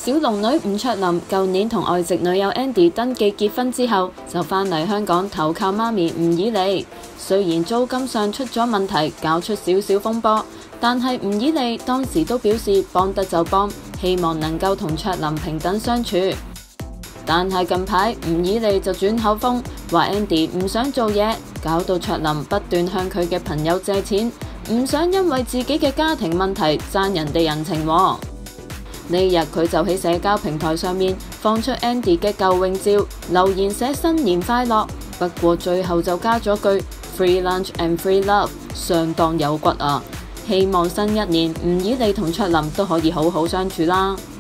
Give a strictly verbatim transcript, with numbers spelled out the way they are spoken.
小龍女吳卓琳舊年同外籍女友 Andy 登記結婚之後，就返嚟香港投靠媽咪吳綺莉。雖然租金上出咗問題，搞出少少風波，但係吳綺莉當時都表示幫得就幫，希望能夠同卓琳平等相處。但係近排吳綺莉就轉口風，話 Andy 唔想做嘢，搞到卓琳不斷向佢嘅朋友借錢，唔想因為自己嘅家庭問題爭人哋人情喎。呢日佢就喺社交平台上面放出 Andy 嘅舊泳照，留言寫新年快樂，不過最後就加咗句 Free lunch and free love， 相當有骨啊！希望新一年吳綺莉同卓琳都可以好好相處啦〜